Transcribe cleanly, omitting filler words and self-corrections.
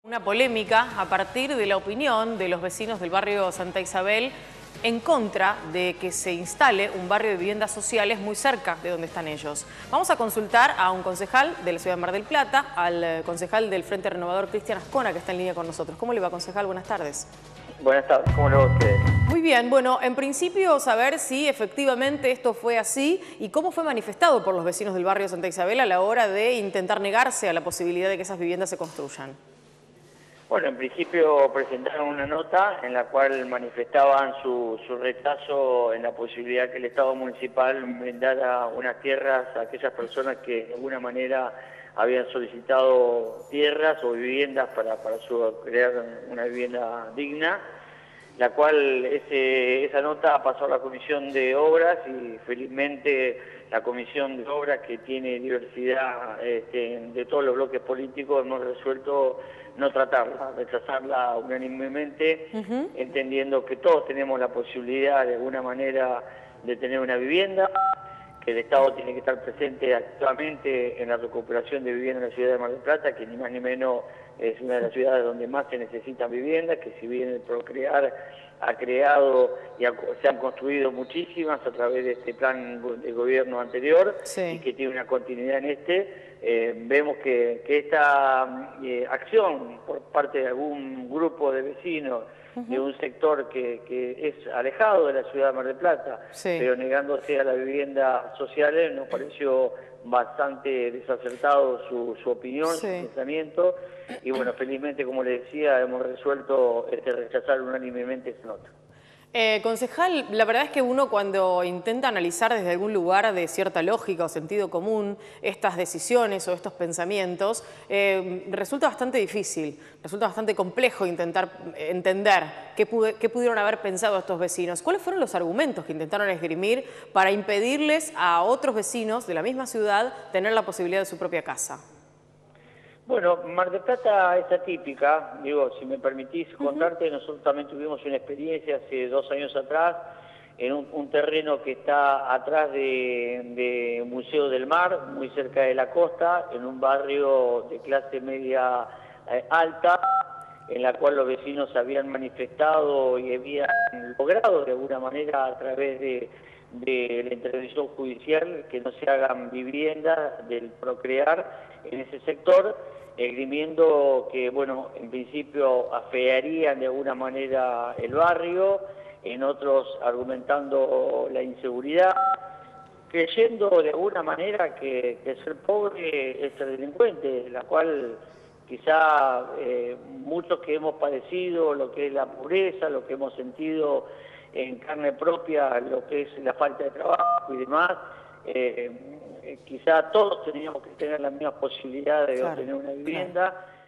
Una polémica a partir de la opinión de los vecinos del barrio Santa Isabel en contra de que se instale un barrio de viviendas sociales muy cerca de donde están ellos. Vamos a consultar a un concejal de la ciudad de Mar del Plata, al concejal del Frente Renovador, Cristian Ascona, que está en línea con nosotros. ¿Cómo le va, concejal? Buenas tardes. Buenas tardes, ¿cómo le va a usted? Muy bien, bueno, en principio saber si efectivamente esto fue así y cómo fue manifestado por los vecinos del barrio Santa Isabel a la hora de intentar negarse a la posibilidad de que esas viviendas se construyan. Bueno, en principio presentaron una nota en la cual manifestaban su rechazo en la posibilidad que el Estado municipal brindara unas tierras a aquellas personas que de alguna manera habían solicitado tierras o viviendas para crear una vivienda digna, la cual esa nota pasó a la Comisión de Obras y felizmente la Comisión de Obras, que tiene diversidad de todos los bloques políticos, hemos resuelto no tratarla, rechazarla unánimemente, entendiendo que todos tenemos la posibilidad de alguna manera de tener una vivienda, que el Estado tiene que estar presente activamente en la recuperación de vivienda en la ciudad de Mar del Plata, que ni más ni menos es una de las ciudades donde más se necesitan viviendas, que si bien el Procrear ha creado y se han construido muchísimas a través de este plan de gobierno anterior, sí, y que tiene una continuidad en vemos que esta acción por parte de algún grupo de vecinos de un sector que es alejado de la ciudad de Mar del Plata, sí, pero negándose a la vivienda social, nos pareció bastante desacertado su opinión, sí, su pensamiento, y bueno, felizmente, como le decía, hemos resuelto rechazar unánimemente esta nota. Concejal, la verdad es que uno cuando intenta analizar desde algún lugar de cierta lógica o sentido común estas decisiones o estos pensamientos, resulta bastante difícil, resulta bastante complejo intentar entender qué pudieron haber pensado estos vecinos. ¿Cuáles fueron los argumentos que intentaron esgrimir para impedirles a otros vecinos de la misma ciudad tener la posibilidad de su propia casa? Bueno, Mar del Plata es atípica, digo, si me permitís contarte, nosotros también tuvimos una experiencia hace 2 años atrás en un terreno que está atrás de Museo del Mar, muy cerca de la costa, en un barrio de clase media alta, en la cual los vecinos habían manifestado y habían logrado de alguna manera a través de la intervención judicial que no se hagan viviendas del Procrear en ese sector, esgrimiendo que, bueno, en principio afearían de alguna manera el barrio, en otros argumentando la inseguridad, creyendo de alguna manera que ser pobre es ser delincuente, la cual quizá muchos que hemos padecido lo que es la pobreza, lo que hemos sentido en carne propia, lo que es la falta de trabajo y demás, quizá todos teníamos que tener las mismas posibilidades de obtener una vivienda,